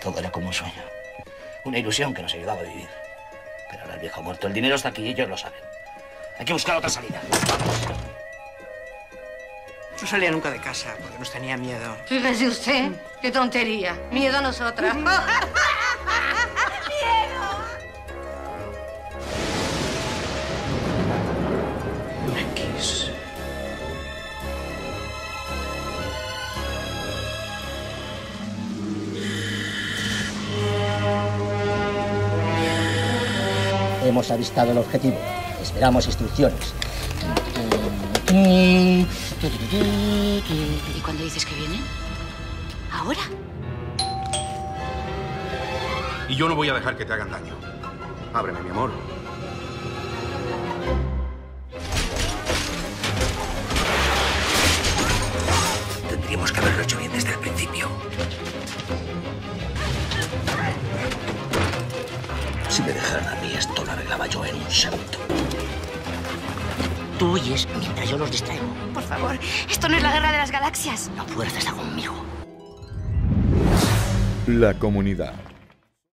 Todo era como un sueño. Una ilusión que nos ayudaba a vivir. Pero ahora el viejo ha muerto. El dinero está aquí y ellos lo saben. Hay que buscar otra salida. Vamos. No salía nunca de casa porque nos tenía miedo. Fíjese usted, qué tontería. Miedo a nosotras. X. Hemos avistado el objetivo. Esperamos instrucciones. ¿Y cuándo dices que vienen? ¿Ahora? Y yo no voy a dejar que te hagan daño. Ábreme, mi amor. Tendríamos que haberlo hecho bien desde el principio. Si me dejaran a mí, esto lo arreglaba yo en un segundo. Tú huyes mientras yo los distraigo. Por favor, esto no es la guerra de las galaxias. La fuerza está conmigo. La Comunidad.